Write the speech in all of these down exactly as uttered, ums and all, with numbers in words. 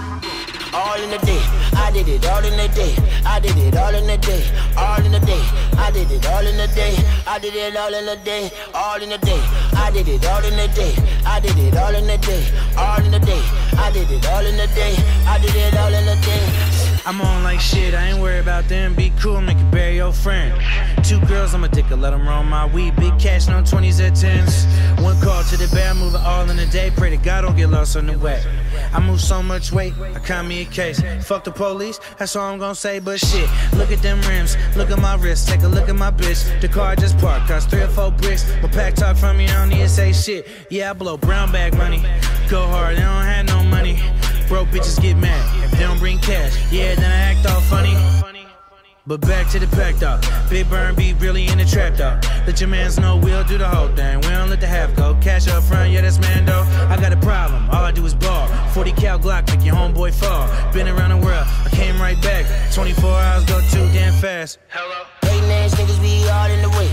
All in the day, I did it all in the day. I did it all in the day, all in the day. I did it all in the day. I did it all in the day, all in the day. I did it all in the day. I did it all in the day, all in the day. I did it all in the day. I did it all in the day. I'm on like shit, I ain't worried about them. Be cool, make it bury your friend. Two girls, I'ma dick, let them roll my weed. Big cash, no twenties at tens. One call to the bed, moving all in the day. Pray to God don't get lost on the way. I move so much weight, I count me a case. Fuck the police, that's all I'm gonna say. But shit, look at them rims, look at my wrist, take a look at my bitch. The car just parked, cost three or four bricks. My pack talk from me, I don't need to say shit. Yeah, I blow brown bag money. Go hard, they don't have no money. Broke bitches get mad if they don't bring cash. Yeah, then I act all funny. But back to the pack dog. Big Burn be really in the trap dog. Let your mans know we'll do the whole thing. We don't let the half go. Cash up front, yeah, that's Mando. I got a problem, all I do is ball. forty cal Glock, make your homeboy fall. Been around the world, I came right back. twenty-four hours go too damn fast. Hello. Hating ass niggas be all in the way,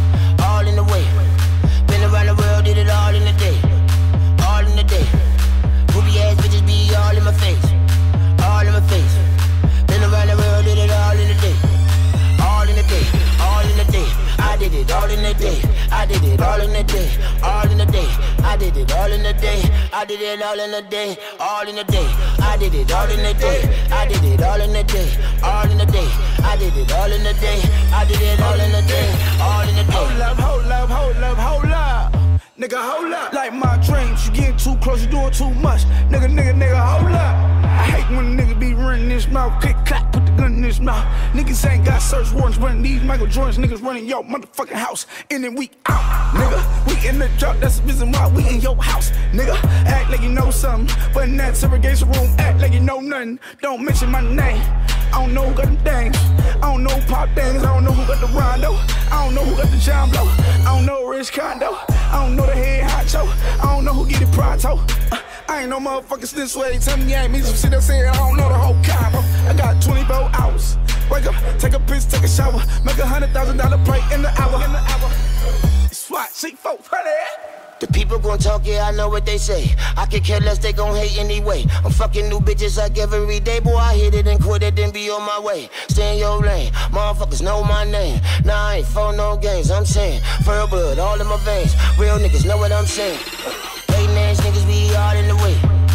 all in the way. Been around the world, did it all in the day, all in the day. Groupie ass bitches be all in my face, all in my face. Been around the world, did it all in the day, all in the day, all in the day. I did it all in the day, I did it all in the day, all in the day. I did it all in the day, I did it all in the day, all in the day. I did it all in the day, I did it all in the day, all in the day. I did it all in the day, I did it all in the day, all in the day. Hold up, hold up, hold up, hold up. Nigga, hold up. Like my dreams, you getting too close, you doing too much. Nigga, nigga, nigga, hold up. I hate when a nigga be running his mouth, click, clack, put the gun in his mouth. Niggas ain't got search warrants running these Michael Jordans. Niggas running your motherfucking house, in and we out. Nigga, we in the truck, that's the reason why we in your house. Nigga, act like you know something, but in that segregation room, act like you know nothing. Don't mention my name. I don't know who got them things. I don't know who pop things. I don't know who got the Rondo. I don't know who got the John Blow. I don't know Rich Condo. I don't know the head honcho. I don't know who get it pronto. Uh, I ain't no motherfuckers this way. Tell me you ain't me some shit I say I don't know the whole combo. I got twenty-four hours. Wake up, take a piss, take a shower. Make a hundred thousand dollar play in the hour. In the hour. SWAT, C four, honey. The people gon' talk, yeah, I know what they say. I could care less, they gon' hate anyway. I'm fucking new bitches like every day. Boy, I hit it and quit it, then be on my way. Stay in your lane, motherfuckers know my name. Nah, I ain't for no games, I'm saying fur blood all in my veins. Real niggas know what I'm saying. Hating ass niggas be all in the way,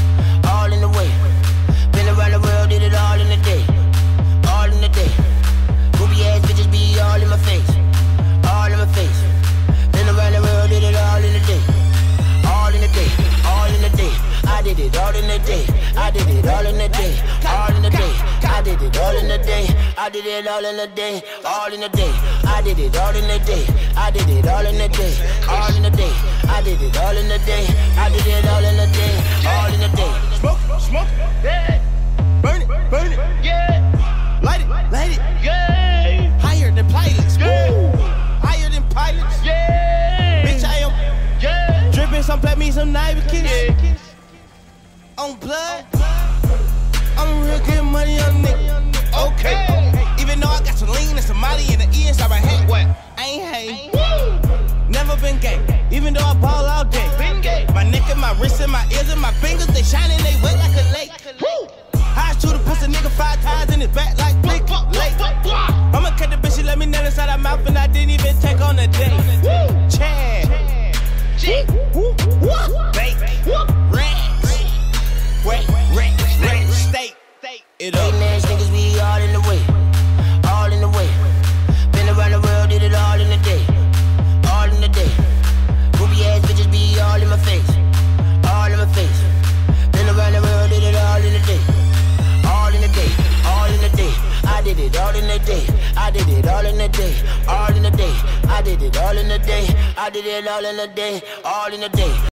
all in the way. Been around the world, did it all in the day, all in the day. Groupie ass bitches be all in my face, all in my face. Been around the world, did it all in the day, all in the day, all in the day. I did it all in the day, I did it all in the day, all in the day. I did it all in the day, I did it all in the day, all in the day. I did it all in the day, I did it all in the day, all in the day. I did it all in the day, I did it all in the day, all in the day. Smoke, smoke, yeah. Burn it, burn it, yeah. Light it, light it, yeah. Higher than pilots, yeah. Higher than pilots, yeah. Bitch, I am, yeah. Dripping some pep me some Nivekins, yeah. On blood, I'm real good money on nigga. Okay, even though I got some lean and some molly in the ears, I hate what? I ain't hate. Never been gay, even though I ball all day. Been gay. My neck and my wrist and my ears and my fingers, they shining, they wet like a lake. I shoot a pussy nigga five times in his back like blick, lake. I'ma cut the bitch, she let me nail inside her mouth and I didn't even take on a date. Chad, G, bait, racks, wet, racks, racks, steak. It up. Hating ass niggas be all in the way, all in the way. Been around the world, did it all in the day, all in the day. Groupie ass bitches be all in my face, all in my face. Been around the world, did it all in the day, all in the day, all in the day. I did it all in the day, I did it all in the day, all in the day. I did it all in the day, I did it all in the day, all in the day.